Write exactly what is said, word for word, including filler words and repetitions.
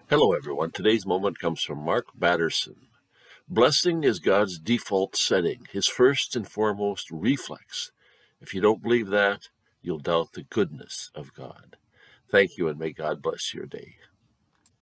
Hello, everyone. Today's moment comes from Mark Batterson. Blessing is God's default setting, his first and foremost reflex. If you don't believe that, you'll doubt the goodness of God. Thank you, and may God bless your day.